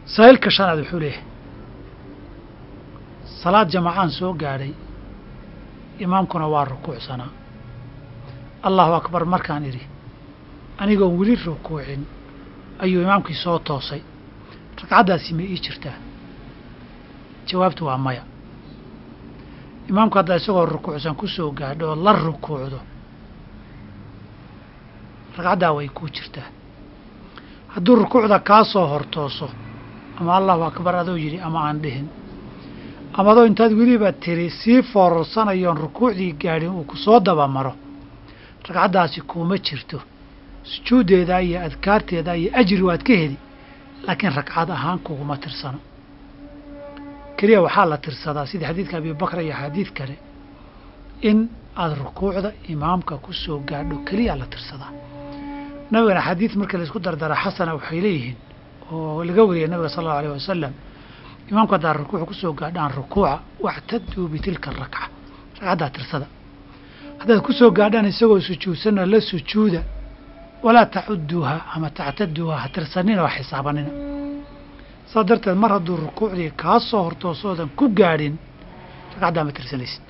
saa'ilka shanaad wuxuu leeyahay salaad jamacaan soo gaadhay imaamkuna waa rukuucsanaa allahu akbar markaan idhi anigoon weli rukuucin ayuu imaamkii soo toosay ragcaddaasi ma ii jirtaa jawaabtu waa maya imaamku haddaa isagoo rukuucsan ku soo gaadho oo la rukuucdo ragcaddaa way kuu jirtaa hadduu rukuucda kaa soo hortooso ama allahu akbar adoo yidhi ama aan dhihin ama adoo intaad weliba tiri sii foororsanayoon rukuucdii gaadhin uu ku soo dabamaro ragcaddaasi kuuma jirto sujuuddeeda iyo adkaarteeda iyo ajri waad ka heli laakiin ragcad ahaan kuguma tirsano keliya waxaa la tirsadaa sida xadiidka abibakra iyo xadiid kale in aada rukuucda imaamka ku soo gaadho keliya la tirsadaa nabigana xadiid marka laisku dardara xasana waxay leeyihiin oo laga wariyay nabiga sala allahu alayh wasalam imaamku haddaa rukuuc ku soo gaadhaan rukuuca wactaduu bitilka arakca ragcaddaa tirsada haddaad ku soo gaadhaan isagoo sujuudsanna la sujuuda walaa tacuduuha ama tactaduuha ha tirsanina waa xisaabanina saas darteed mar hadduu rukuucdii kaa soo hortoosoodan ku gaadhin ragcaddaa ma tirsanaysid